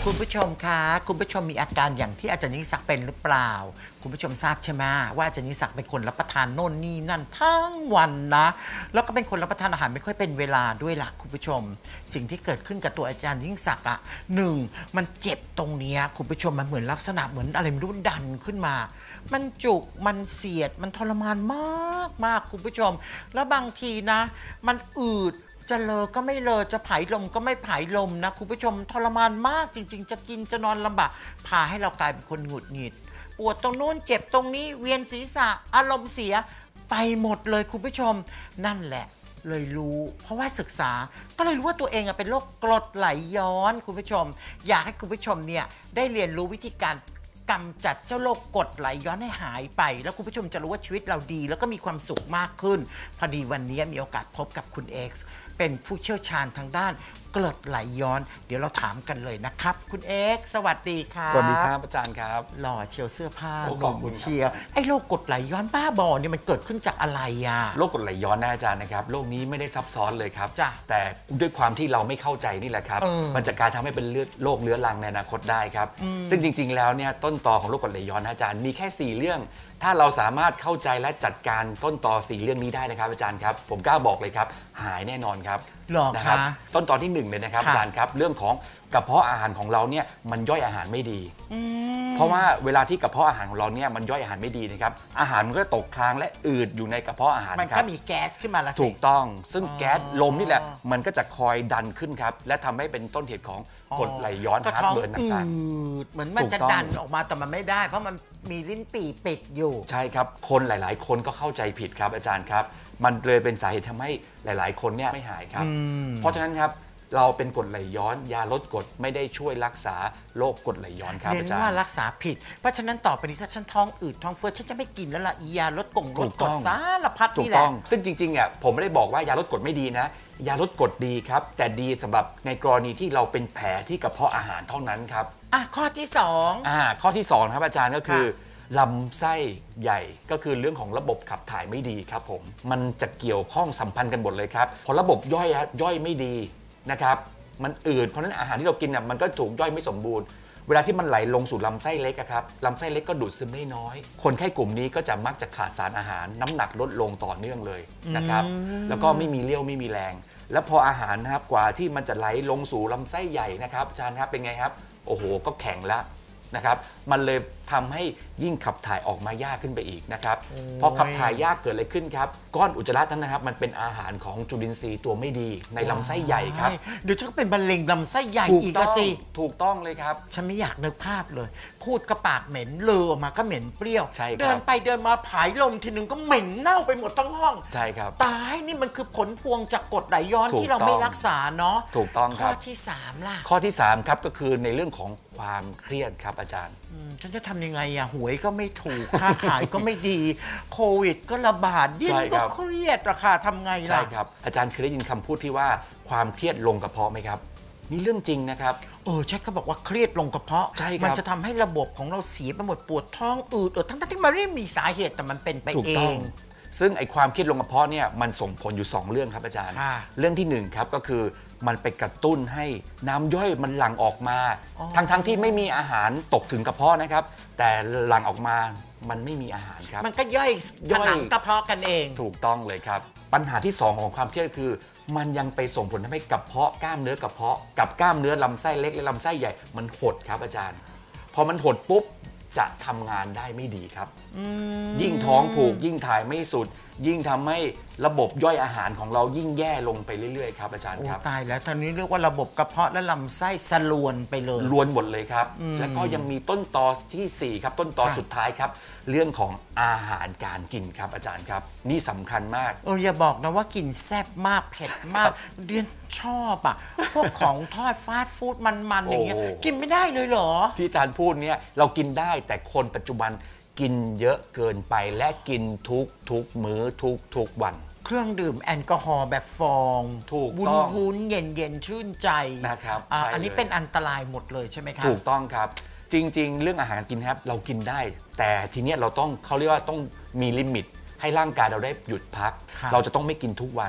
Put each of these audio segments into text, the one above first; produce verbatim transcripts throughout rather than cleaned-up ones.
คุณผู้ชมคะคุณผู้ชมมีอาการอย่างที่อาจารย์ยิ่งศักดิ์เป็นหรือเปล่าคุณผู้ชมทราบใช่ไหมว่าอาจารย์ยิ่งศักดิ์เป็นคนรับประทานโน่นนี่นั่นทั้งวันนะแล้วก็เป็นคนรับประทานอาหารไม่ค่อยเป็นเวลาด้วยล่ะคุณผู้ชมสิ่งที่เกิดขึ้นกับตัวอาจารย์ยิ่งศักดิ์อ่ะหนึ่งมันเจ็บตรงนี้คุณผู้ชมมันเหมือนลักษณะเหมือนอะไรไม่รู้ดันขึ้นมามันจุกมันเสียดมันทรมานมากมากคุณผู้ชมแล้วบางทีนะมันอืดจะเลอก็ไม่เลอจะผายลมก็ไม่ผายลมนะคุณผู้ชมทรมานมากจริงๆจะกินจะนอนลำบากพาให้เรากลายเป็นคนหงุดหงิดปวดตรงโน้นเจ็บตรงนี้เวียนศีรษะอารมณ์เสียไปหมดเลยคุณผู้ชมนั่นแหละเลยรู้เพราะว่าศึกษาก็เลยรู้ว่าตัวเองเป็นโรคกรดไหลย้อนคุณผู้ชมอยากให้คุณผู้ชมเนี่ยได้เรียนรู้วิธีการกำจัดเจ้าโรคกรดไหลย้อนให้หายไปแล้วคุณผู้ชมจะรู้ว่าชีวิตเราดีแล้วก็มีความสุขมากขึ้นพอดีวันนี้มีโอกาสพบกับคุณเอ็กซ์เป็นผู้เชี่ยวชาญทางด้านกรดไหลย้อนเดี๋ยวเราถามกันเลยนะครับคุณเอ็กซ์สวัสดีครับสวัสดีครับอาจารย์ครับหล่อเชียวเสื้อผ้าขอบคุณเชียวไอ้โรคกรดไหลย้อนบ้าบอเนี่ยมันเกิดขึ้นจากอะไรอ่ะโรคกรดไหลย้อนนะอาจารย์นะครับโรคนี้ไม่ได้ซับซ้อนเลยครับจ้ะแต่ด้วยความที่เราไม่เข้าใจนี่แหละครับมันจะกลายทำให้เป็นโรคเรื้อรังในอนาคตได้ครับซึ่งจริงๆแล้วเนี่ยต้นตอของโรคกรดไหลย้อนนะอาจารย์มีแค่สี่เรื่องถ้าเราสามารถเข้าใจและจัดการต้นตอสี่เรื่องนี้ได้นะครับอาจารย์ครับผมกล้าบอกเลยครับหายแน่นอนครับนะครับต้นตอที่หนึ่งเลยนะครับอาจารย์ครับเรื่องของกระเพาะอาหารของเราเนี่ยมันย่อยอาหารไม่ดีเพราะว่าเวลาที่กระเพาะอาหารของเราเนี่ยมันย่อยอาหารไม่ดีนะครับอาหารมันก็ตกค้างและอืดอยู่ในกระเพาะอาหารมันก็มีแก๊สขึ้นมาละสิถูกต้องซึ่งแก๊สลมนี่แหละมันก็จะคอยดันขึ้นครับและทำให้เป็นต้นเหตุของกรดไหลย้อนฮาร์ทเบิร์นต่างๆเหมือนมันจะดันออกมาแต่มันไม่ได้เพราะมันมีลิ้นปี่ปิดอยู่ใช่ครับคนหลายๆคนก็เข้าใจผิดครับอาจารย์ครับมันเลยเป็นสาเหตุทำให้หลายๆคนเนี่ยไม่หายครับเพราะฉะนั้นครับเราเป็นกรดไหลย้อนยาลดกรดไม่ได้ช่วยรักษาโรคกรดไหลย้อนครับอาจารย์เน้นว่ารักษาผิดเพราะฉะนั้นต่อไปนี้ถ้าฉันท้องอืดท้องเฟ้อฉันจะไม่กินแล้วล่ะยาลดกรดลดกรดสารพัดนี่แหละซึ่งจริงๆอ่ะผมไม่ได้บอกว่ายาลดกรดไม่ดีนะยาลดกรดดีครับแต่ดีสำหรับในกรณีที่เราเป็นแผลที่กระเพาะอาหารเท่านั้นครับอ่ะข้อที่สองอ่าข้อที่สองครับอาจารย์ก็คือลำไส้ใหญ่ก็คือเรื่องของระบบขับถ่ายไม่ดีครับผมมันจะเกี่ยวข้องสัมพันธ์กันหมดเลยครับพอระบบย่อยย่อยไม่ดีนะครับมันอืดเพราะฉะนั้นอาหารที่เรากินน่ะมันก็ถูกย่อยไม่สมบูรณ์เวลาที่มันไหลลงสู่ลำไส้เล็กครับลำไส้เล็กก็ดูดซึมได้น้อยคนไข้กลุ่มนี้ก็จะมักจะขาดสารอาหารน้ำหนักลดลงต่อเนื่องเลยนะครับแล้วก็ไม่มีเลี้ยวไม่มีแรงแล้วพออาหารนะครับกว่าที่มันจะไหลลงสู่ลำไส้ใหญ่นะครับอาจารย์ครับเป็นไงครับโอ้โหก็แข็งแล้วนะครับมันเลยทำให้ยิ่งขับถ่ายออกมายากขึ้นไปอีกนะครับพอขับถ่ายยากเกิดอะไรขึ้นครับก้อนอุจจาระนั้นนะครับมันเป็นอาหารของจุลินทรีย์ตัวไม่ดีในลำไส้ใหญ่ครับเดี๋ยวจะเป็นมะเร็งลำไส้ใหญ่อีกสิถูกต้องเลยครับฉันไม่อยากนึกภาพเลยพูดกระปากเหม็นเลอออกมาก็เหม็นเปรี้ยวใช่ครับเดินไปเดินมาผายลมทีนึงก็เหม็นเน่าไปหมดทั้งห้องใช่ครับตายนี่มันคือผลพวงจากกรดไหลย้อนที่เราไม่รักษาเนาะถูกต้องครับข้อที่สามล่ะข้อที่สามครับก็คือในเรื่องของความเครียดครับอาจารย์ฉันจะทำยังไงอะหวยก็ไม่ถูกค่าขายก็ไม่ดีโควิดก็ระบาดยิ่งก็เครียดราคาทำไงล่ะใช่ครับอาจารย์เคยได้ยินคำพูดที่ว่าความเครียดลงกระเพาะไหมครับนี่เรื่องจริงนะครับเออใช่เขาบอกว่าเครียดลงกระเพาะใช่ครับมันจะทำให้ระบบของเราเสียไปหมดปวดท้องอืดอดทั้งที่มันไม่มีสาเหตุแต่มันเป็นไปเองซึ่งไอ้ความเครียดลงกระเพาะเนี่ยมันส่งผลอยู่สองเรื่องครับอาจารย์เรื่องที่หนึ่งครับก็คือมันไปกระตุ้นให้น้ำย่อยมันหลั่งออกมาทั้งทั้งที่ไม่มีอาหารตกถึงกระเพาะนะครับแต่หลั่งออกมามันไม่มีอาหารครับมันก็ย่อยผนังกระเพาะกันเองถูกต้องเลยครับปัญหาที่สองของความเครียดคือมันยังไปส่งผลทำให้กระเพาะกล้ามเนื้อกระเพาะกับกล้ามเนื้อลำไส้เล็กและลำไส้ใหญ่มันหดครับอาจารย์พอมันหดปุ๊บจะทำงานได้ไม่ดีครับยิ่งท้องผูกยิ่งถ่ายไม่สุดยิ่งทำให้ระบบย่อยอาหารของเรายิ่งแย่ลงไปเรื่อยๆครับอาจารย์ครับตายแล้วตอนนี้เรียกว่าระบบกระเพาะและลำไส้สลวนไปเลยลวนหมดเลยครับแล้วก็ยังมีต้นตอที่สี่ครับต้นตอสุดท้ายครับเรื่องของอาหารการกินครับอาจารย์ครับนี่สำคัญมากเอออย่าบอกนะว่ากินแซ่บมากเผ็ดมากเรียนชอบอ่ะพวกของทอดฟาสต์ฟู้ดมันๆอย่างเงี้ยกินไม่ได้เลยเหรอที่อาจารย์พูดเนี่ยเรากินได้แต่คนปัจจุบันกินเยอะเกินไปและกินทุกทุกมื้อทุกทุกวันเครื่องดื่มแอลกอฮอล์แบบฟองถูกต้องวุ้นๆเย็นๆชื่นใจนะครับอันนี้เป็นอันตรายหมดเลยใช่ไหมครับถูกต้องครับจริงๆเรื่องอาหารกินครับเรากินได้แต่ทีเนี้ยเราต้องเขาเรียกว่าต้องมีลิมิตให้ร่างกายเราได้หยุดพักเราจะต้องไม่กินทุกวัน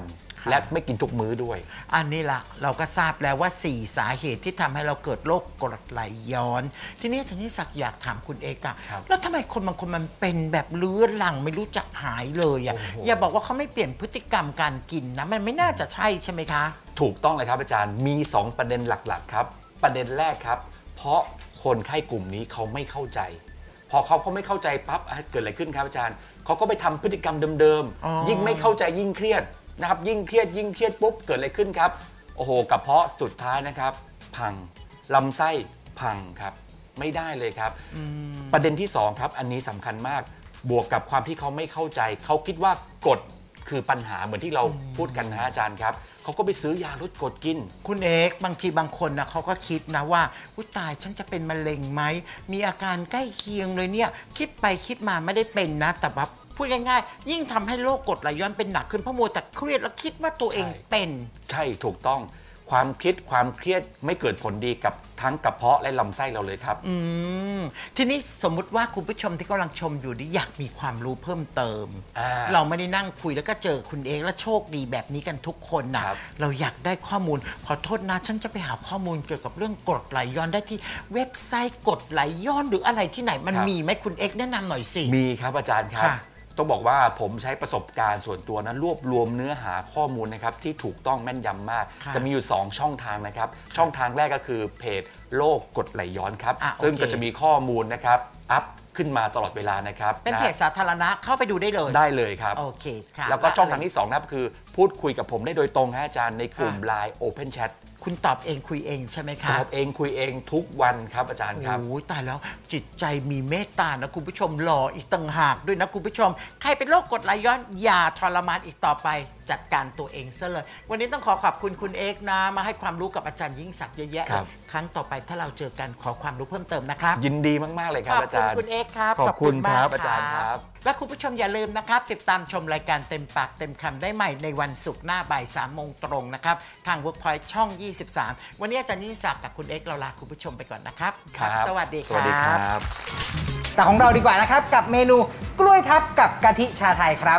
และไม่กินทุกมื้อด้วยอันนี้ละเราก็ทราบแล้วว่าสี่สาเหตุที่ทำให้เราเกิดโรคกรดไหลย้อนทีนี้อาจารย์ยิ่งศักดิ์อยากถามคุณเอกอะแล้วทำไมคนบางคนมันเป็นแบบเลื้อรังไม่รู้จักหายเลยอะอย่าบอกว่าเขาไม่เปลี่ยนพฤติกรรมการกินนะมันไม่น่าจะใช่ใช่ไหมคะถูกต้องเลยครับอาจารย์มีสองประเด็นหลักๆครับประเด็นแรกครับเพราะคนไข้กลุ่มนี้เขาไม่เข้าใจพอเขาเขาไม่เข้าใจปั๊บเกิดอะไรขึ้นครับอาจารย์เขาก็ไปทำพฤติกรรมเดิมๆยิ่งไม่เข้าใจยิ่งเครียดนะครับยิ่งเครียดยิ่งเครียดปุ๊บเกิดอะไรขึ้นครับโอ้โหกระเพาะสุดท้ายนะครับพังลำไส้พังครับไม่ได้เลยครับประเด็นที่สองครับอันนี้สำคัญมากบวกกับความที่เขาไม่เข้าใจเขาคิดว่ากรดคือปัญหาเหมือนที่เราพูดกันนะอาจารย์ครับเขาก็ไปซื้อยาลดกรดกินคุณเอกบางทีบางคนนะเขาก็คิดนะว่าอุ๊ยตายฉันจะเป็นมะเร็งไหมมีอาการใกล้เคียงเลยเนี่ยคิดไปคิดมาไม่ได้เป็นนะแต่ว่าพูดง่ายๆยิ่งทำให้โรคกรดไหลย้อนเป็นหนักขึ้นเพราะมัวแต่เครียดแล้วคิดว่าตัวเองเป็นใช่ถูกต้องความคิดความเครียดไม่เกิดผลดีกับทั้งกระเพาะและลำไส้เราเลยครับอืมทีนี้สมมุติว่าคุณผู้ชมที่กำลังชมอยู่นี่อยากมีความรู้เพิ่มเติมเราไม่ได้นั่งคุยแล้วก็เจอคุณเองและโชคดีแบบนี้กันทุกคนนะเราอยากได้ข้อมูลขอโทษนะฉันจะไปหาข้อมูลเกี่ยวกับเรื่องกรดไหลย้อนได้ที่เว็บไซต์กรดไหลย้อนหรืออะไรที่ไหนมันมีไหมคุณเอกแนะนำหน่อยสิมีครับอาจารย์ครับต้องบอกว่าผมใช้ประสบการณ์ส่วนตัวนะรวบรวมเนื้อหาข้อมูลนะครับที่ถูกต้องแม่นยำมากจะมีอยู่สองช่องทางนะครับช่องทางแรกก็คือเพจโรคกรดไหลย้อนครับซึ่งก็จะมีข้อมูลนะครับอัพขึ้นมาตลอดเวลานะครับเป็นเพจสาธารณะเข้าไปดูได้เลยได้เลยครับโอเคค่ะแล้วก็ช่องทางที่สองนะครับคือพูดคุยกับผมได้โดยตรงฮะอาจารย์ในกลุ่ม ไลน์ Open Chat คุณตอบเองคุยเองใช่ไหมครับตอบเองคุยเองทุกวันครับอาจารย์ครับโอ้ยตายแล้วจิตใจมีเมตตานะคุณผู้ชมหล่ออีกต่างหากด้วยนะคุณผู้ชมใครเป็นโรคกรดไหลย้อนอย่าทรมานอีกต่อไปจัดการตัวเองซะเลยวันนี้ต้องขอขอบคุณคุณเอกนะมาให้ความรู้กับอาจารย์ยิ่งศักดิ์เยอะแยะเลยครั้งต่อไปถ้าเราเจอกันขอความรู้เพิ่มเติมนะครับยินดีมากๆเลยครับอาจารย์ขอบคุณคุณเอกครับขอบคุณครับอาจารย์ครับและคุณผู้ชมอย่าลืมนะครับติดตามชมรายการเต็มปากเต็มคำได้ใหม่ในวันศุกร์หน้าบ่ายสามโมงตรงนะครับทาง Workpoint ช่องยี่สิบสามวันนี้อาจารย์ยิ่งศักดิ์กับคุณเอกเราลาคุณผู้ชมไปก่อนนะครับครับสวัสดีครับสวัสดีครับแต่ของเราดีกว่านะครับกับเมนูกล้วยทับกับกะทิชาไทยครับ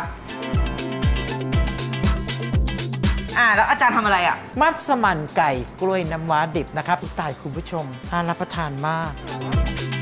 อ่าแล้วอาจารย์ทำอะไรอ่ะมัสมั่นไก่กล้วยน้ำว้าดิบนะครับตายคุณผู้ชมน่ารับประทานมาก